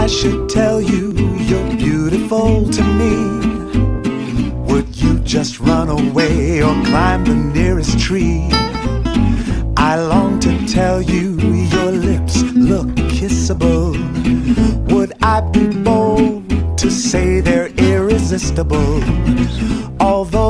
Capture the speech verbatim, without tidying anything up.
should tell you you're beautiful to me, would you just run away or climb the nearest tree? I long to tell you your lips look kissable. Would I be bold to say they're irresistible? Although